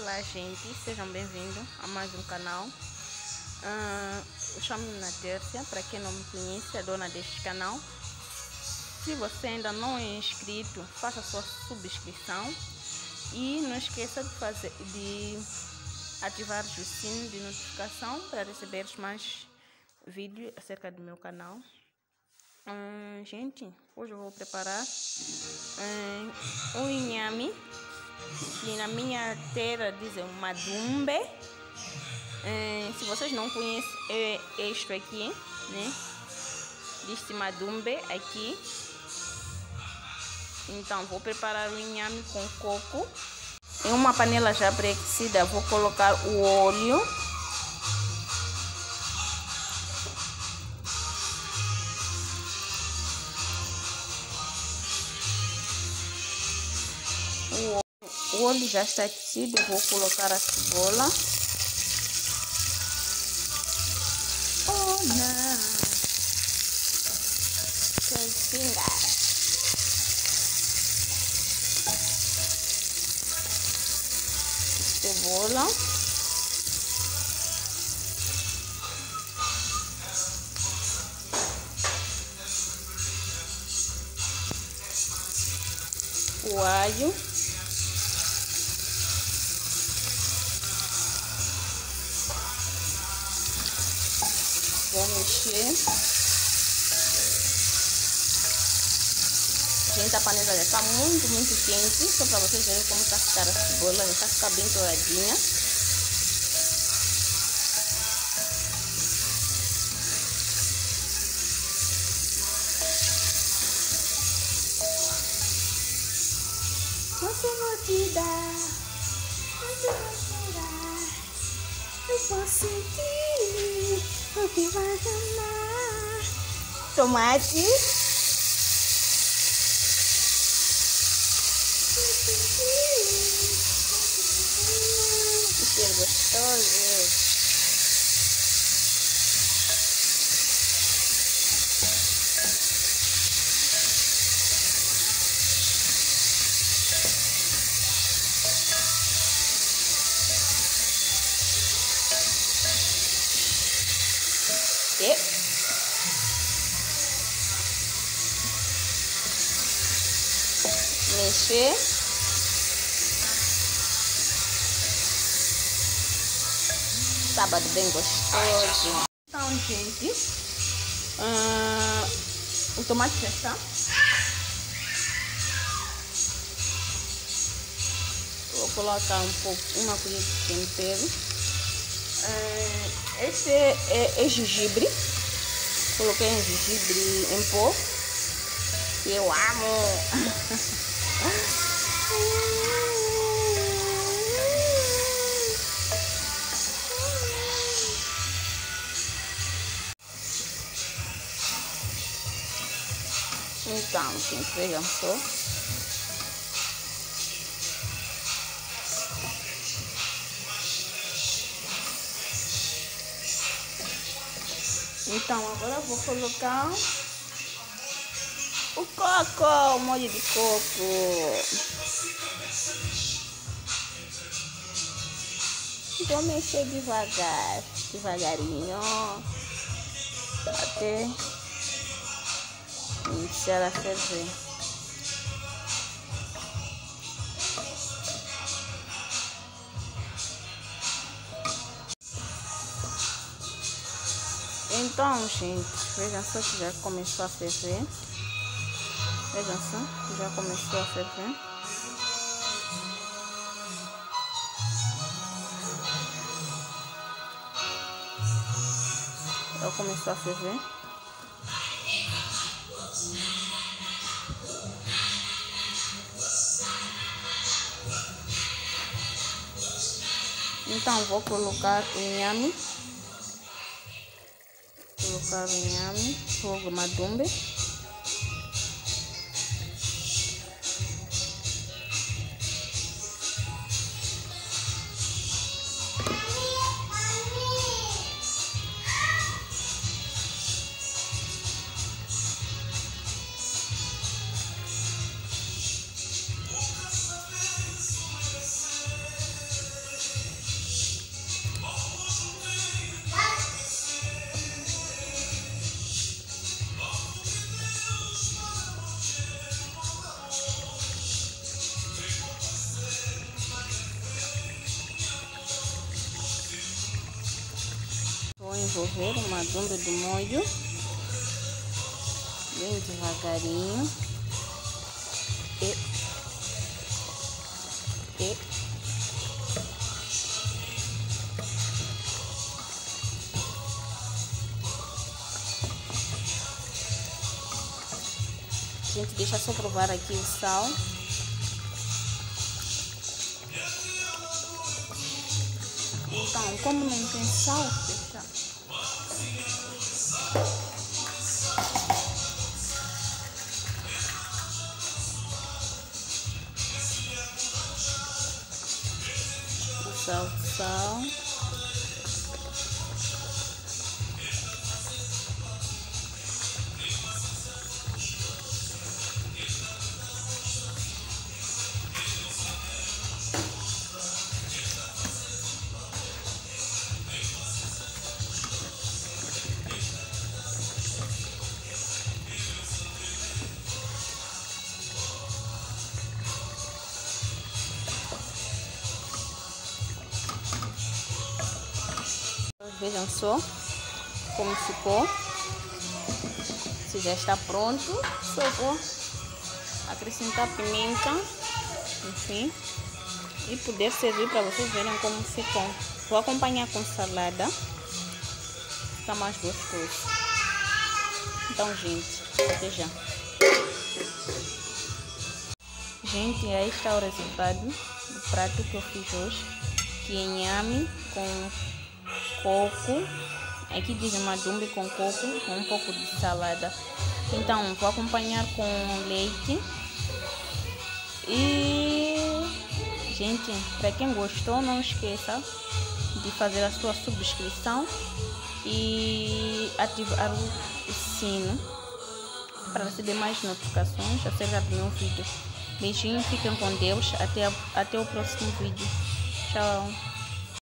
Olá, gente, sejam bem-vindos a mais um canal. Eu chamo-me Natércia, para quem não me conhece, é a dona deste canal. Se você ainda não é inscrito, faça sua subscrição e não esqueça de ativar o sino de notificação para receber mais vídeos acerca do meu canal. Gente, hoje eu vou preparar um inhame, que na minha terra dizem madumbe. Se vocês não conhecem, é isto aqui, né? Diz-se madumbe aqui. Então vou preparar o inhame com coco. Em uma panela já pré-aquecida vou colocar o óleo. O óleo já está aquecido, vou colocar a cebola. Oh não! Cebola. O alho. Vou mexer. Gente, a panela já está muito quente, só para vocês verem como está a ficar a cebola, já está a ficar bem douradinha. Você não te dá, você vai chorar, eu posso sentir o que vai amar. Tomate. Que cheiro gostoso. Mexer. Sábado bem gostoso. Então, gente, o tomate já está. Vou colocar uma colher de tempero. Este é gengibre. Coloquei um gengibre em pó. Que eu amo. Então, gente, vejam só. Então, agora eu vou colocar o coco, o molho de coco. Vou mexer devagarinho, até iniciar a ferver. Então, gente, vejam só que já começou a ferver. Vejam só, já começou a ferver. Já começou a ferver. Então vou colocar o inhame. Colocar o inhame, fogo madumbe. envolver o madumbi do molho, bem devagarinho. Gente, deixa só provar aqui o sal. Então, como não tem sal, deixa. O sal. Vejam só como ficou. Se já está pronto, só vou acrescentar pimenta, enfim, e poder servir para vocês verem como ficou. Vou acompanhar com salada, fica mais gostoso. Então, gente, até já. Gente, aí está o resultado do prato que eu fiz hoje, que é inhame com coco. Aqui diz madumbi com coco, com um pouco de salada. Então, vou acompanhar com leite. E, gente, para quem gostou, não esqueça de fazer a sua subscrição e ativar o sino para receber mais notificações acerca do meu vídeo. Beijinho, fiquem com Deus. Até o próximo vídeo. Tchau.